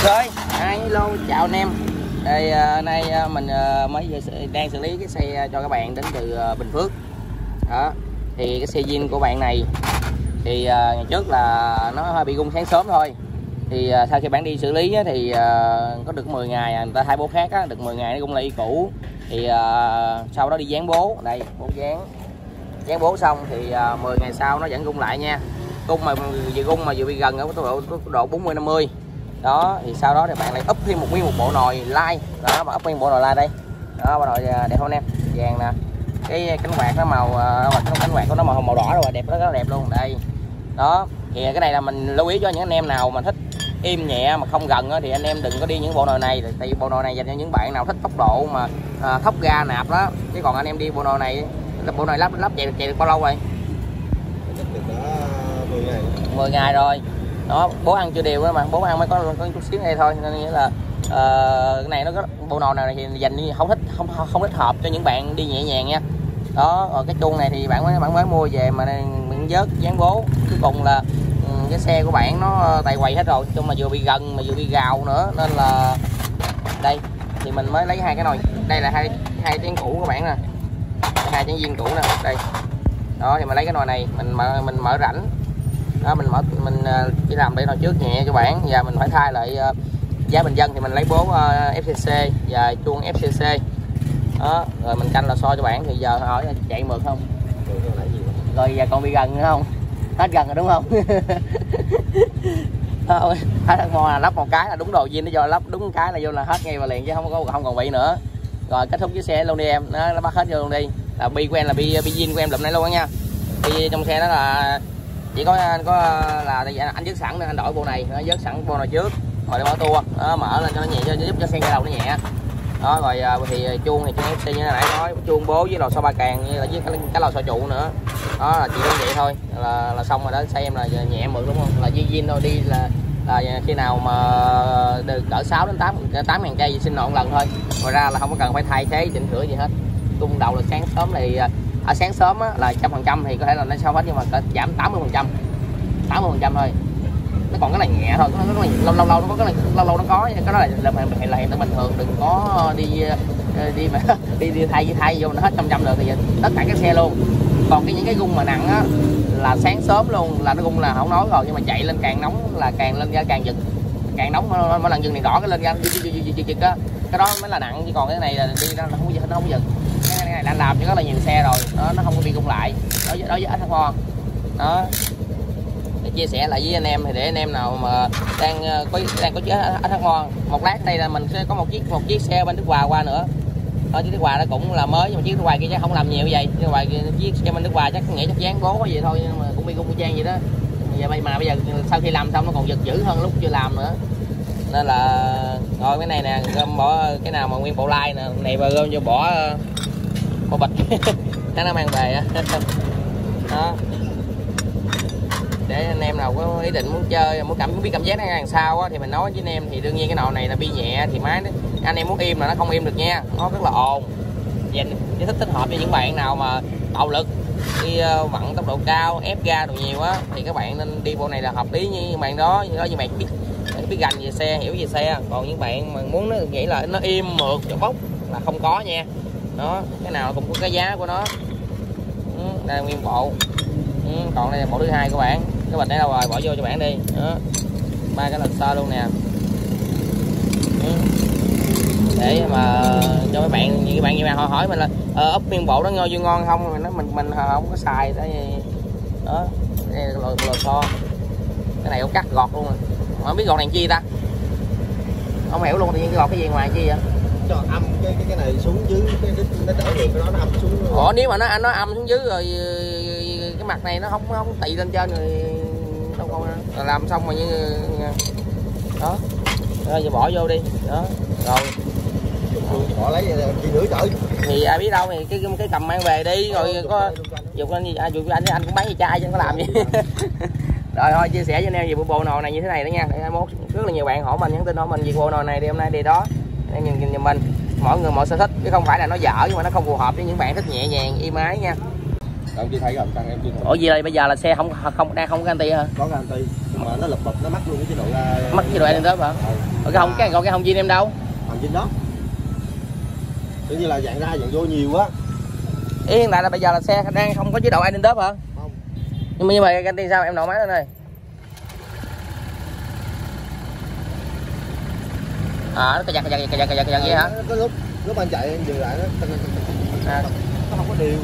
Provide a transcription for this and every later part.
Rồi, hello, chào anh em. Đây nay mình mới đang xử lý cái xe cho các bạn đến từ Bình Phước. Đó. Thì cái xe zin của bạn này thì ngày trước là nó hơi bị gung sáng sớm thôi. Thì sau khi bạn đi xử lý thì có được 10 ngày, người ta thay bố khác á, được 10 ngày nó gung lại y cũ. Thì sau đó đi dán bố, đây bố dán bố xong thì 10 ngày sau nó vẫn gung lại nha. Gung mà vừa bị gần ở độ 40-50. Đó thì sau đó thì bạn lại úp thêm một bộ nồi lai đó, mà úp thêm bộ nồi lai đây đó, bộ nồi đẹp không em, vàng nè, cái cánh quạt nó màu cánh quạt của nó màu đỏ rồi, đẹp, rất là đẹp luôn đây. Đó thì cái này là mình lưu ý cho những anh em nào mà thích im nhẹ mà không gần thì anh em đừng có đi những bộ nồi này, tại vì bộ nồi này dành cho những bạn nào thích tốc độ mà thóc ga nạp đó, chứ còn anh em đi bộ nồi này là bộ nồi lắp chạy được bao lâu rồi? 10 ngày rồi. Đó, bố ăn chưa đều đó mà, bố ăn mới có chút xíu đây thôi, nên nghĩa là cái này nó có bộ nồi này thì dành không thích hợp cho những bạn đi nhẹ nhàng nha. Đó, rồi cái chuông này thì bạn mới mua về mà mình vớt dán bố, cuối cùng là cái xe của bạn nó tài quầy hết rồi, chung mà vừa bị gần mà vừa bị gào nữa, nên là đây thì mình mới lấy hai cái nồi, đây là hai chén cũ của bạn nè, hai chén zin cũ nè đây. Đó thì mình lấy cái nồi này mình mở rãnh. Đó, mình chỉ làm để nồi trước nhẹ cho bạn, và mình phải thay lại giá bình dân thì mình lấy bố FCC và chuông FCC. Đó, rồi mình canh là so cho bạn. Thì giờ hỏi chạy mượt không? Rồi giờ còn bị gần nữa không? Hết gần rồi đúng không? Thôi, thằng mò là lắp một cái là đúng đồ zin, nó do lắp đúng cái là vô là hết ngay và liền, chứ không còn bị nữa. Rồi kết thúc chiếc xe luôn đi em, nó bắt hết vô luôn đi. Là bi của em là bi zin của em lụm này luôn đó nha. Bi trong xe đó là chỉ có là anh dứt sẵn nên anh đổi bộ này, nó dứt sẵn bộ này trước rồi để mở tua, đó, mở lên cho nó nhẹ, cho giúp cho xe cái đầu nó nhẹ. Đó rồi thì chuông thì chuông FC như nãy nói, chuông bố với lò xo ba càng như là với cái lò xo trụ nữa. Đó là chỉ có vậy thôi là xong rồi đó. Xe em là nhẹ mượt đúng không, là zin thôi, đi là khi nào mà được cỡ 6 đến 8 ngàn cây xin nộn lần thôi, ngoài ra là không có cần phải thay thế chỉnh sửa gì hết. Cung đầu là sáng sớm thì ở sáng sớm á, là 100% thì có thể là nó sao hết, nhưng mà giảm 80% thôi. Nó còn cái này nhẹ thôi, lâu lâu nó có cái này, lâu nó có, cái đó là hiện tượng bình thường, đừng có đi mà đi thay vô nó hết 100% được thì tất cả các xe luôn. Còn những cái gung mà nặng á là sáng sớm luôn là nó gung là không nói rồi, nhưng mà chạy lên càng nóng là càng lên ra càng giật, càng nóng mỗi lần dừng đèn đỏ cái lên ra giật á, cái đó mới là nặng, chứ còn cái này là đi ra nó không giật. Cái này đã làm cho rất là nhiều xe rồi đó, nó không có bị gung lại đối với H-Mo. Đó để chia sẻ lại với anh em, thì để anh em nào mà đang có chiếc H-Mo, một lát đây là mình sẽ có một chiếc xe bên Đức Hòa qua nữa. Ở chiếc Đức Hòa nó cũng là mới, nhưng mà chiếc Đức Hòa kia chắc không làm nhiều vậy. Chiếc xe bên Đức Hòa chắc nghĩ chắc dán bố có gì thôi, nhưng mà cũng bị gung trang vậy đó. Mà bây giờ sau khi làm xong nó còn giật dữ hơn lúc chưa làm nữa, nên là rồi cái này nè, bỏ cái nào mà nguyên bộ lai nè này và gom vô bỏ bịch nó mang về á. Đó để anh em nào có ý định muốn chơi, muốn biết cảm giác nó làm sao á, thì mình nói với anh em thì đương nhiên cái nồi này là bi nhẹ thì máy anh em muốn im là nó không im được nha, nó rất là ồn. Dành thích hợp cho những bạn nào mà bạo lực, đi vặn tốc độ cao, ép ga đồ nhiều á, thì các bạn nên đi bộ này là hợp lý. Như bạn đó như bạn biết gành về xe, hiểu về xe. Còn những bạn mà muốn nó nghĩ là nó im mượt cho bốc là không có nha. Đó, cái nào cũng có cái giá của nó. Đây là nguyên bộ. Còn đây là bộ thứ hai của bạn, cái bịch này đâu rồi, bỏ vô cho bạn đi. Đó, 3 cái lần sơ luôn nè. Để mà cho mấy bạn, như bạn hỏi mình là ốc nguyên bộ nó ngon không, mình không có xài đó. Đây là lò xo, cái này cũng cắt gọt luôn rồi. Không biết gọt này chi ta, không hiểu luôn, tự nhiên cái gọt cái gì ngoài chi vậy? Cho âm cái này xuống dưới nó đỡ được, cái đó nó âm xuống luôn. Ủa nếu mà nó âm xuống dưới rồi cái mặt này nó không tị lên trên rồi đâu, không làm xong rồi như đó. Rồi giờ bỏ vô đi. Đó rồi họ lấy gì nữa trời, thì ai biết đâu, thì cái cầm mang về đi rồi có dục lên gì anh cũng bán gì chai chứ có làm gì. Rồi thôi chia sẻ với anh em về bộ nồi này như thế này đó nha. Để mốt rất là nhiều bạn hỏi mình, nhắn tin hỏi mình về bộ nồi này, thì hôm nay đi đó em nhìn giùm mình, mỗi người mỗi sở thích, chứ không phải là nó dở nhưng mà nó không phù hợp với những bạn thích nhẹ nhàng êm ái nha. Em chưa thấy rồi, em chưa. Ủa gì đây, bây giờ là xe đang không có garanti hả? Có garanti nhưng mà nó lụp bụp, nó mắc luôn cái chế độ mắc chế độ an hả? Còn cái hồng zin em đâu? Hồng zin đó. Tự như là dạng ra dạng vô nhiều á. Ý hiện tại là bây giờ là xe đang không có chế độ idle top hả? Không. Nhưng mà ganh tiền sao em nổ máy lên đây. Nó cà giật vậy hả? Cái lúc anh chạy em dừng lại nó không có điều.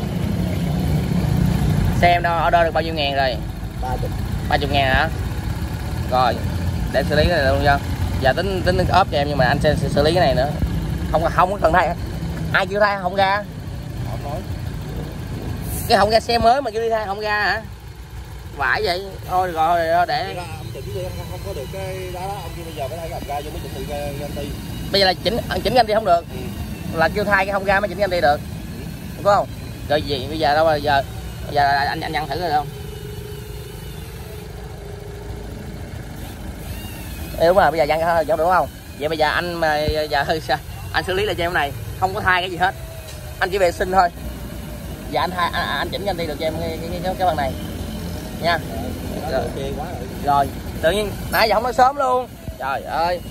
Xe em order được bao nhiêu ngàn rồi? 30 ngàn hả? Rồi để xử lý cái này luôn cho. Giờ tính ốp cho em, nhưng mà anh sẽ xử lý cái này nữa. Không có cần thay. Ai kêu thay không ra? Cái hỏng ga xe mới mà kêu đi thay hỏng ga hả? Vãi vậy. Thôi rồi để ông chỉnh đi, không có được cái đó ông kia bây giờ phải thay cái hỏng ga vô mới chỉnh được ganti. Bây giờ là chỉnh ganti không được. Là kêu thay cái hỏng ga mới chỉnh ganti được. Đúng không? Rồi gì bây giờ đâu mà giờ anh nhận thử rồi không? Đúng rồi, bây giờ dặn hơi đúng không? Vậy bây giờ anh mà giờ anh xử lý lại cho em này, không có thay cái gì hết. Anh chỉ vệ sinh thôi. Dạ anh chỉnh ganti được cho em cái phần này nha. Rồi tự nhiên nãy giờ không nói sớm luôn, trời ơi.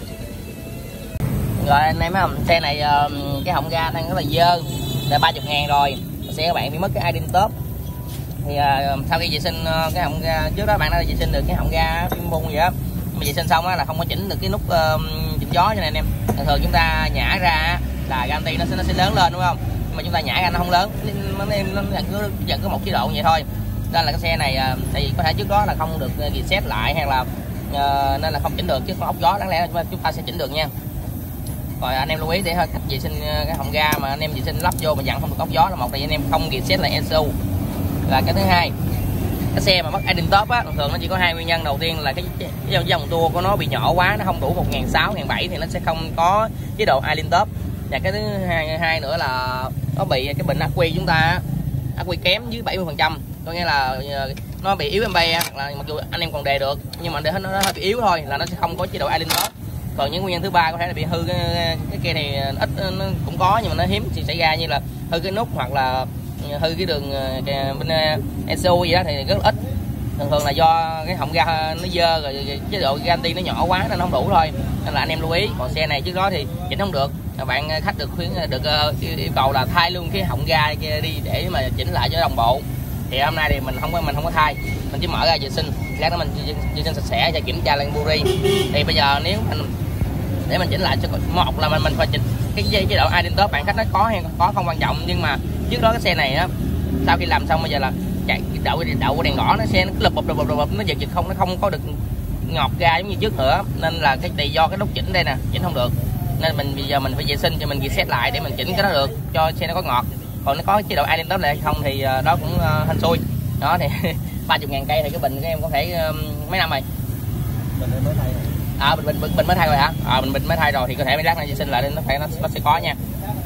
Rồi anh em thấy không, xe này cái họng ga đang rất là dơ, là 30 ngàn rồi. Xe các bạn bị mất cái idle top. Thì sau khi vệ sinh cái họng ga, trước đó bạn đã vệ sinh được cái họng ga phim bung vậy đó, mà vệ sinh xong á là không có chỉnh được cái nút chỉnh gió cho nên anh em. Thường chúng ta nhả ra là ganti nó sẽ lớn lên đúng không, nhưng mà chúng ta nhả ra nó không lớn, nó vẫn có một chế độ vậy thôi. Nên là cái xe này thì có thể trước đó là không được reset lại hay là nên là không chỉnh được, chứ con ốc gió đáng lẽ là chúng ta sẽ chỉnh được nha. Rồi anh em lưu ý để cách vệ sinh cái họng ga mà anh em vệ sinh lắp vô mà dặn không được ốc gió là một, thì anh em không reset lại ECU. Là cái thứ hai, cái xe mà mất idle top á, thường nó chỉ có hai nguyên nhân. Đầu tiên là cái dòng tua của nó bị nhỏ quá, nó không đủ 1.600, 1.700 thì nó sẽ không có chế độ idle top. Và cái thứ hai nữa là nó bị cái bình ắc quy chúng ta, ắc quy kém dưới 70%, có nghĩa là nó bị yếu MB, là mặc dù anh em còn đề được nhưng mà để nó hơi bị yếu thôi là nó sẽ không có chế độ idle top. Còn những nguyên nhân thứ ba có thể là bị hư cái kia này ít, nó cũng có nhưng mà nó hiếm thì xảy ra, như là hư cái nút hoặc là hư cái đường bên ECU gì đó thì rất là ít. Thường là do cái họng ga nó dơ rồi chế độ ganti nó nhỏ quá nên nó không đủ thôi, nên là anh em lưu ý. Còn xe này trước đó thì chỉnh không được, bạn khách được yêu cầu là thay luôn cái họng ga kia đi để mà chỉnh lại cho đồng bộ. Thì hôm nay thì mình không có thay, mình chỉ mở ra vệ sinh, lát nữa mình vệ sinh sạch sẽ và kiểm tra lên buri. Thì bây giờ nếu mình để mình chỉnh lại cho một là mình phải chỉnh cái chế độ idle top, bạn khách nó có hay có không quan trọng, nhưng mà trước đó cái xe này á, sau khi làm xong bây giờ là chạy đậu đèn đỏ, nó xe nó lụp nó giật không, nó không có được ngọt ga giống như trước nữa, nên là cái tùy do cái nút chỉnh đây nè, chỉnh không được, nên mình bây giờ mình phải vệ sinh cho mình reset lại để mình chỉnh cái đó được cho xe nó có ngọt. Còn nó có chế độ idle top này không thì đó cũng hên xui đó. Thì 30.000 cây thì cái bình của em có thể mấy năm rồi? Bình mới thay rồi. Bình mới thay rồi hả? Bình mới thay rồi thì có thể mấy lát nó vệ sinh lại nên nó sẽ có nha.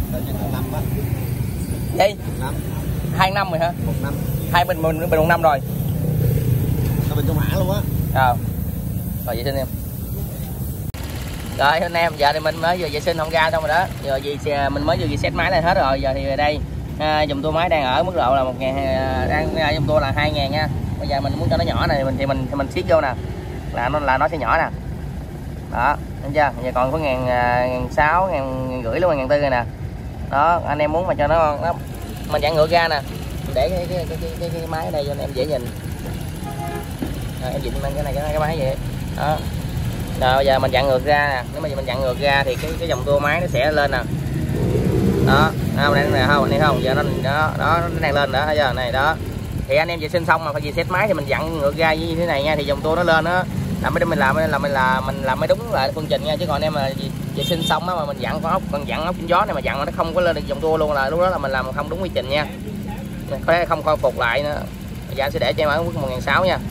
Gì? 2 năm rồi hả? 1 năm. 2 bình 1 năm rồi. Cái bình trong hãng luôn á. Rồi vệ sinh em. Rồi anh em, giờ thì mình mới vừa vệ sinh hông ga xong rồi đó. Giờ mình mới vừa reset máy lên hết rồi. Giờ thì đây dòng tua máy đang ở mức độ là 1.000, đang dòng tua là 2.000 nha. Bây giờ mình muốn cho nó nhỏ này thì mình siết vô nè. Là nó sẽ nhỏ nè. Đó, thấy chưa? Giờ còn có 1.600, 1.500 luôn, 1.400 rồi nè. Đó, anh em muốn mà cho nó mình dặn ngược ra nè. Để cái máy ở đây cho anh em dễ nhìn. Rồi, em dịnh cái này cái máy vậy. Đó. Rồi bây giờ mình dặn ngược ra nè, nếu mà mình dặn ngược ra thì cái dòng tua máy nó sẽ lên nè. Đó, không này không, giờ nó nó đang lên nữa, thấy chưa? Này đó. Thì anh em vệ sinh xong mà phải reset máy thì mình dặn ngược ra như thế này nha, thì dòng tua nó lên đó. Mình làm mới đúng lại phương trình nha, chứ còn em mà vệ sinh xong á mà mình dặn con ốc chỉnh gió này mà dặn mà nó không có lên được dòng tua luôn là lúc đó là mình làm không đúng quy trình nha. Có thể không khôi phục lại nữa. Bây giờ anh sẽ để cho em ở mức 1.600 nha.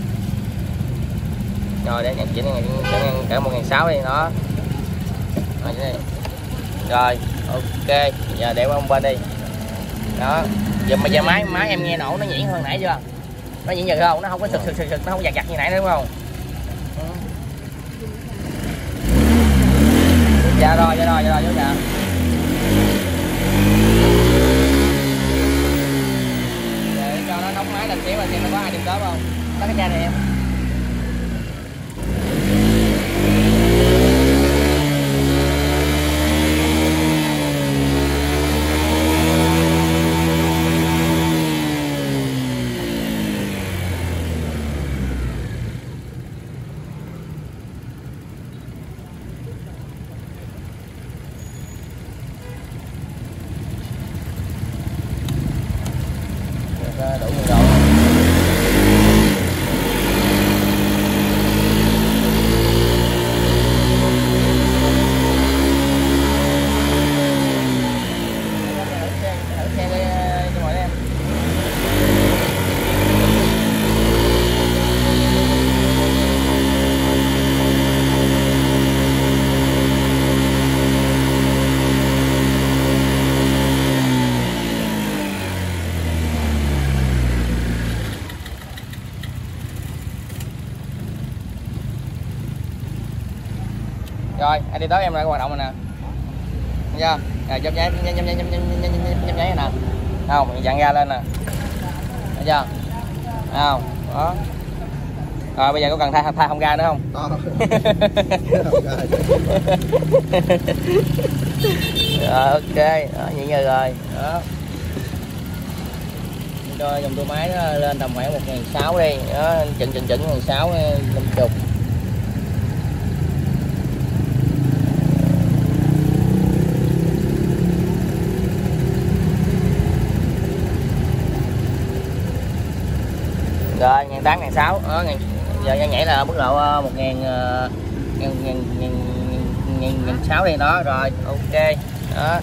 Rồi để chỉnh cỡ 1.600 đi đó. Rồi ok, giờ để qua bên đi. Đó. Giờ máy em nghe nổ nó nhuyễn hơn nãy chưa? Nó nhuyễn giờ không? Nó không có sực, nó không giật như nãy nữa đúng không? Dạ rồi vô dạ. Để cho nó nóng máy lên xíu và xem nó có ai điểm tốt không. Tắt cái chai này em. Rồi anh đi tới em lại hoạt động rồi nè, thấy chưa? Rồi chớp nháy này nè, không dặn ga lên nè, thấy chưa? Không đó. Rồi bây giờ có cần thay hông ga nữa không? Rồi ok, đó, như vậy rồi đó. Cho dòng tua máy nó lên tầm khoảng 1.600 đi, đó, chừng 1.650. Rồi 1.800 1.600 đó, giờ nhảy là mức độ 1.600 đi đó. Rồi ok đó,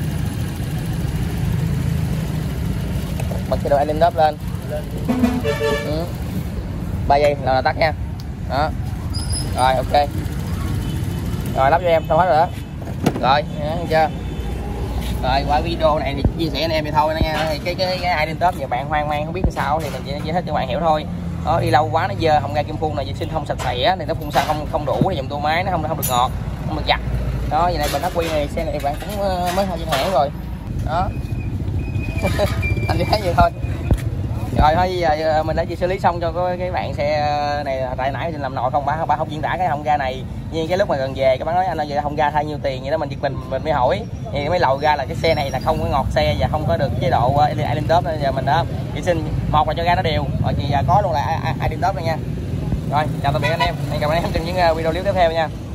bật chế độ an đớp lên 3 giây là tắt nha đó. Rồi ok, rồi lắp cho em xong hết rồi đó. Rồi thấy chưa? Rồi qua video này thì chia sẻ anh em vậy thôi đó nha. Cái ai đớp nhiều bạn hoang mang không biết sao thì mình chỉ giải thích cho bạn hiểu thôi. Đó, đi lâu quá nó dơ, hông ga kim phun này vệ sinh không sạch sẽ thì nó phun xăng không đủ thì dùng tua máy nó không được ngọt, không được giặt. Đó, vậy này bên ắc quy này xe này bạn cũng mới thay trên hãng rồi. Đó. Anh chỉ thấy vậy thôi. Rồi thôi giờ mình đã xử lý xong cho cái bạn xe này. Tại nãy mình làm nội không, bà không diễn tả cái hông ga này. Nhưng cái lúc mà gần về các bạn nói anh ơi vậy hông ga thay nhiêu tiền vậy đó, mình mới hỏi thì mới lầu ra là cái xe này là không có ngọt xe và không có được chế độ idle top nên giờ mình đã vệ sinh một là cho ga nó đều, rồi thì giờ có luôn là idle top đây nha. Rồi chào tạm biệt anh em, hẹn gặp anh em trong những video clip tiếp theo nha.